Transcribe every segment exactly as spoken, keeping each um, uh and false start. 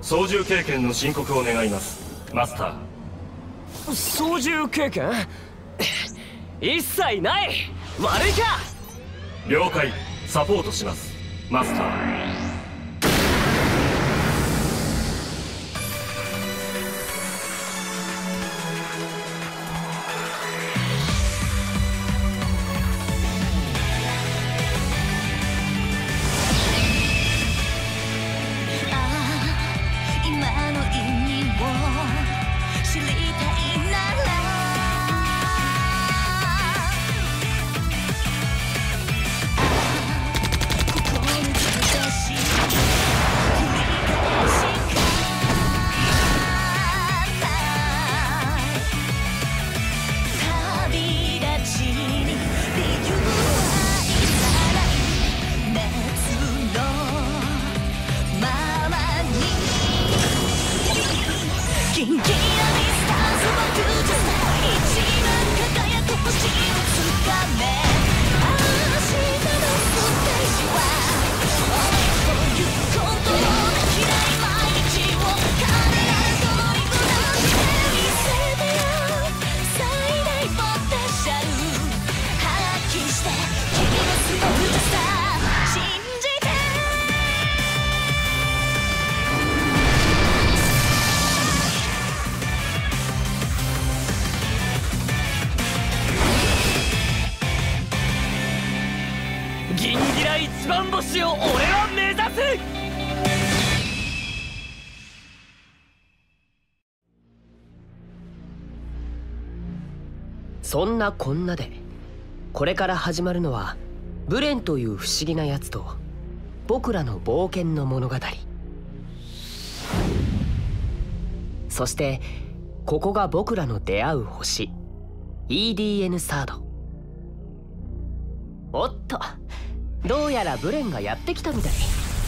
操縦経験の申告を願います、マスター。 操縦経験一切ない。悪いか。 了解、サポートします、マスター。ギンギラ一番星を俺は目指す。 そんなこんなでこれから始まるのはブレンという不思議なやつと僕らの冒険の物語。そしてここが僕らの出会う星 イーディーエヌ サード。おっと、どうやらブレンがやってきたみたい。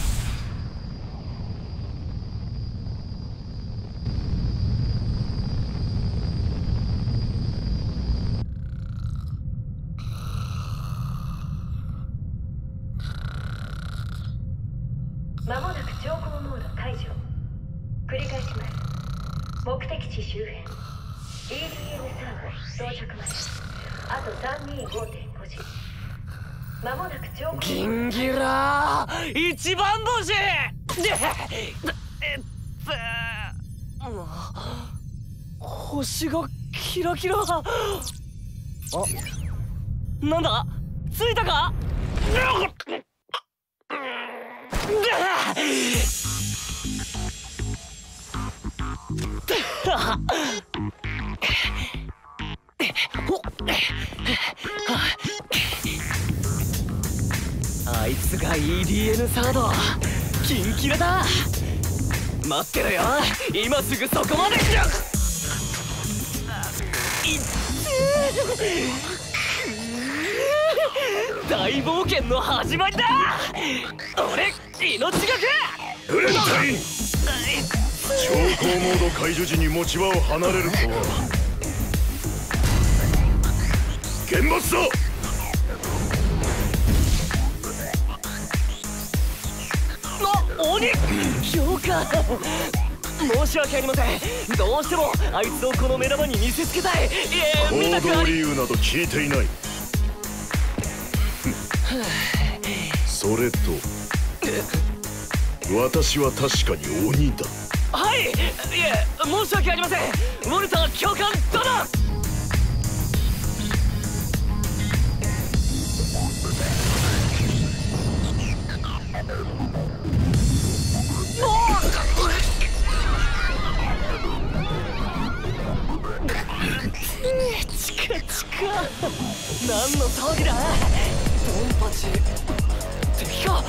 まもなく超高モード解除。繰り返します。目的地周辺 イーディーエヌ サード到着まであと さんびゃくにじゅうごてんご 時。まもなく超高モードギンギラー一番星でえっと星がキラキラ。あ、なんだ、ついたか。あいつが イーディーエヌ サードキンキラだ。待ってろよ、今すぐそこまで。いっ大冒険の始まりだ。俺命がけブレンタイン、超高モード解除時に持ち場を離れるとは厳罰だ。 あ、鬼教官、申し訳ありません。どうしてもあいつをこの目玉に見せつけたい。いえ、 行動理由など聞いていない。それと私は確かに鬼だ。 はい、いえ、申し訳ありません。ウォルター教官殿。チカチカ、何の騒ぎだ。ドンパチ敵か。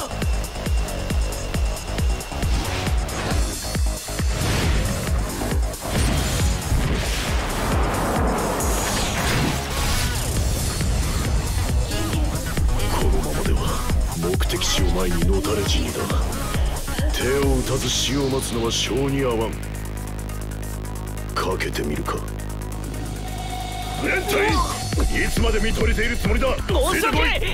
このままでは目的地を前にのたれ死にだ。手を打たず死を待つのは性に合わん。かけてみるか。ブレンタイン、いつまで見とれているつもりだ。 申し訳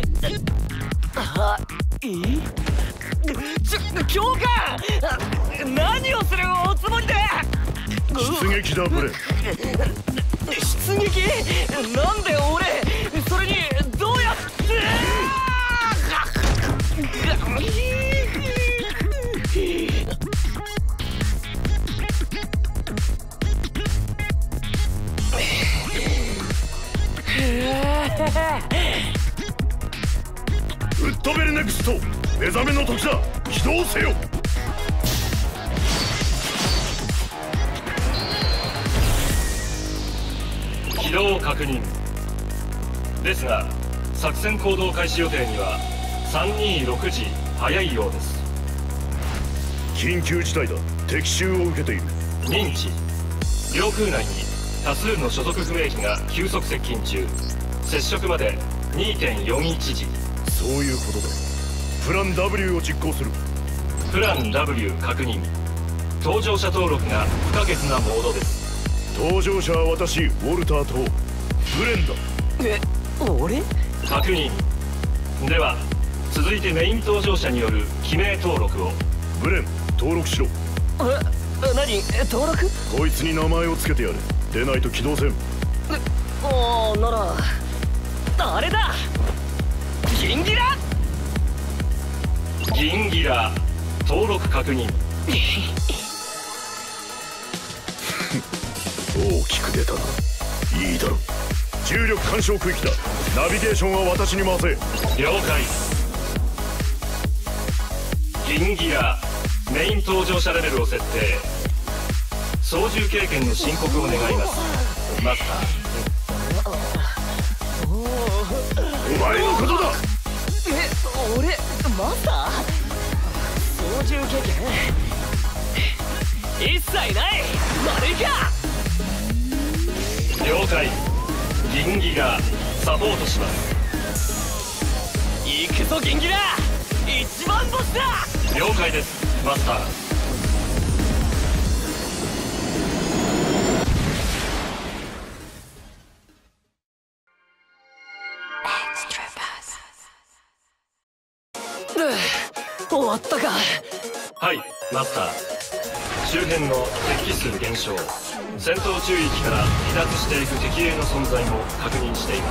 あいいちょ教官、何をする。 出撃だブレン。 出撃？なんで俺？それにどうやって？ ウッドベルネクスト、目覚めの時だ。起動せよ。 起動確認ですが、作戦行動開始予定にはさんにろくじ早いようです。 緊急事態だ。敵襲を受けている。 認知。領空内に多数の所属不明機が急速接近中。接触まで にてんよんいち 時。 そういうことだ。プラン ダブリュー を実行する。 プラン ダブリュー 確認。搭乗者登録が不可欠なモードです。 搭乗者は私、ウォルターとブレンだ。 え、俺？ 確認。では続いてメイン搭乗者による記名登録を。 ブレン、登録しろ。 え、何？登録？ こいつに名前をつけてやれ。出ないと起動せん。 ああ、ならあれだ。ギンギラ。 ギンギラ登録確認。 大きく出たな。いいだろ。重力干渉区域だ。ナビゲーションは私に回せ。 了解。ギンギラメイン搭乗者レベルを設定。操縦経験の申告を願います。マスター。 お前のことだ。 え、俺マスター？操縦経験一切ない。悪いか。 了解。ギンギラサポートします。 行くぞギンギラ、一番星だ。 了解ですマスター。 終わったか。 はいマスター。周辺の敵機数減少、戦闘中域から離脱していく敵兵の存在も確認しています。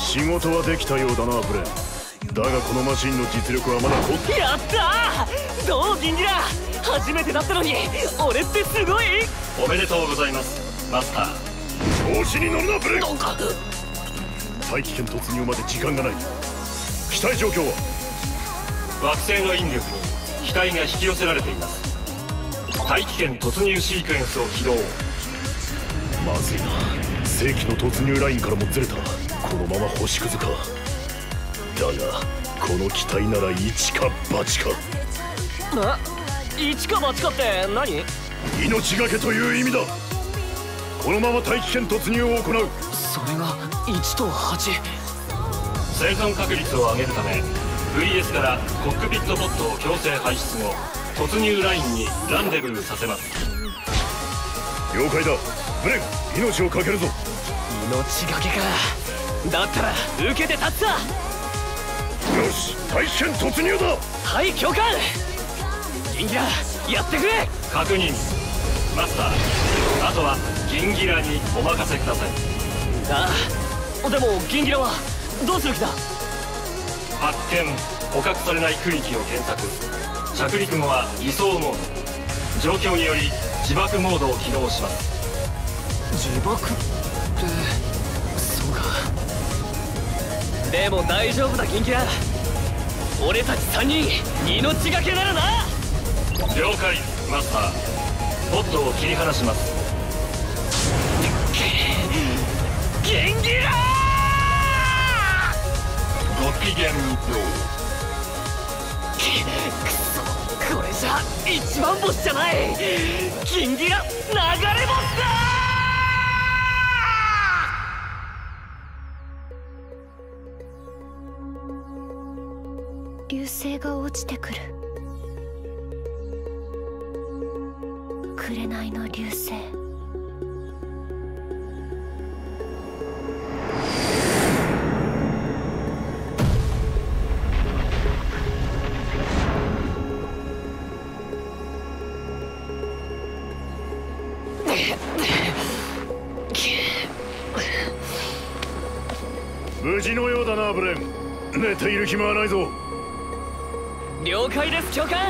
仕事はできたようだなブレン。だがこのマシンの実力はまだほっ。 やったー。どうギンギラ、初めてだったのに俺ってすごい。 おめでとうございますマスター。 調子に乗るなブレン。 どうか大気圏突入まで時間がない。機体状況は？ 惑星の引力に機体が引き寄せられています。大気圏突入シークエンスを起動。 まずいな。正規の突入ラインからもずれた。このまま星屑か。だがこの機体なら一か八か。 え、一か八かって何？ 命がけという意味だ。このまま大気圏突入を行う。 それがいちとはち。 生存確率を上げるため ブイエス からコックピットボットを強制排出後、突入ラインにランデブーさせます。 了解だブレン、命をかけるぞ。 命がけか。だったら受けて立つさ。 よし、大気圏突入だ。 はい教官。ギンギラやってくれ。 確認マスター。あとはギンギラにお任せください。 ああ、でもギンギラはどうする気だ？ 発見、捕獲されない区域を検索。着陸後は移送モード。状況により自爆モードを起動します。 自爆ってそうか。でも大丈夫だギンギラ、俺たちさんにん命がけならな。 了解マスター。ボットを切り離します。 ギンギラご機嫌よう。 くそ、これじゃ一番星じゃない。ギンギラ流れ星だ。 流星が落ちてくる。紅の流星。 ちのようだなブレン。寝ている暇はないぞ。 了解です教官。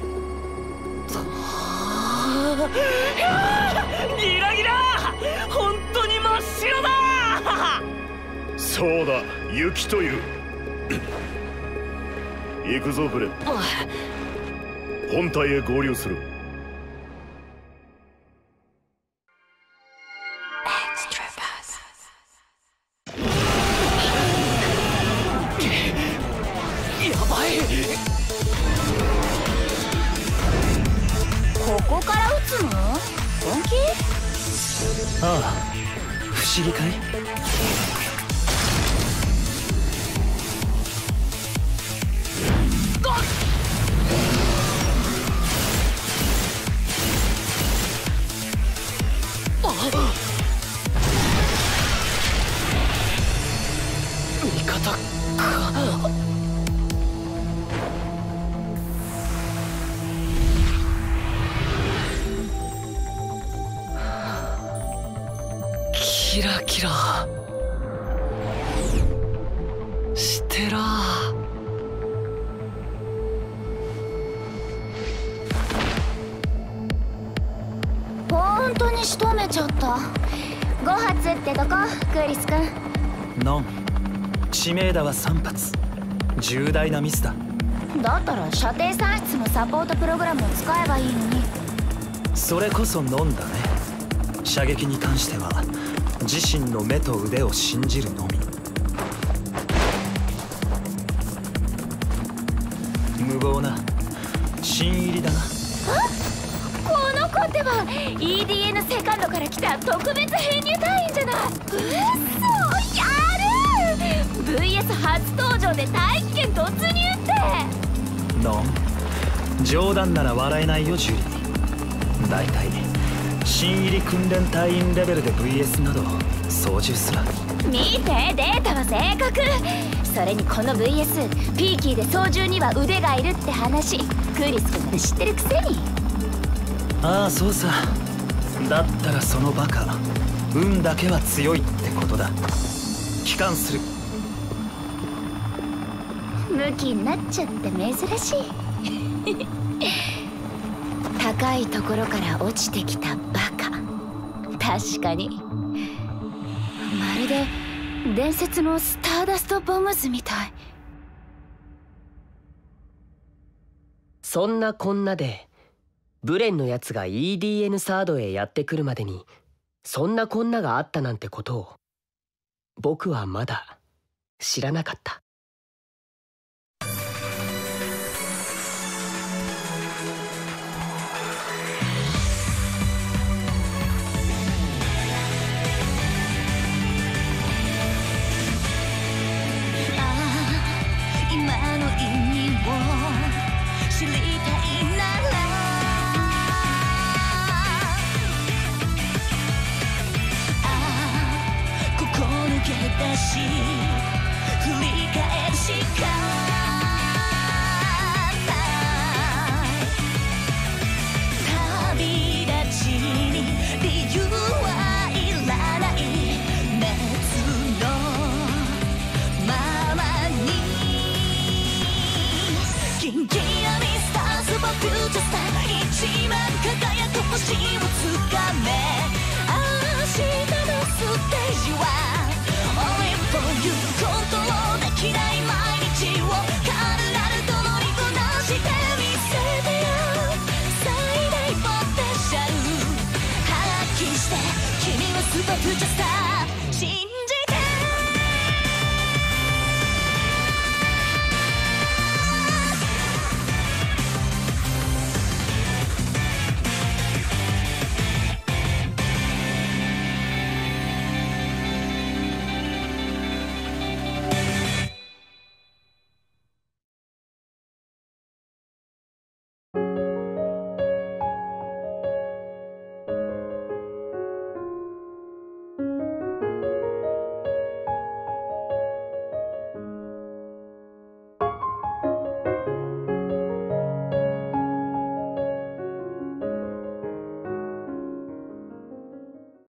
ギラギラ、本当に真っ白だ。 そうだ、雪という行くぞブレン。本体へ合流する。 やばい。 ここから撃つの？本気？ ああ、不思議かい？味方か。キラキラしてら。 本当に仕留めちゃった。ご発ってとこ、クリス君。 ノン、知名打はさん発。重大なミスだ。 だったら射程算出のサポートプログラムを使えばいいのに。 それこそノンだね。射撃に関しては自身の目と腕を信じるのみ。無謀な新入りだな。 この子ってば イーディーエヌ セカンドから来た特別編入隊員じゃない。うっそやる。 ブイエス 初登場で大気圏突入って。 ノン、冗談なら笑えないよジュリー。だいたい新入り訓練隊員レベルで ブイエス など操縦すら。 見て、データは正確。それにこの ブイエス ピーキーで操縦には腕がいるって話、クリス君まで知ってるくせに。 ああ、そうさ。だったらそのバカ運だけは強いってことだ。帰還する。 ムキになっちゃって珍しい。高いところから落ちてきたバカ。確かにまるで伝説のスターダストボムズみたい。 そんなこんなでブレンのやつが イーディーエヌ サードへやってくるまでにそんなこんながあったなんてことを僕はまだ知らなかった。 知りたいならああここ抜け出し振り返るしかない旅立ちに理由はいらない熱のままにキンキラミスターズフューチャースター一番輝く星をつかめ明日のステージは Only for you コントロールできない毎日を軽々と乗りこなしてみせてよ最大ポテンシャル発揮して君はスーパーフューチャースター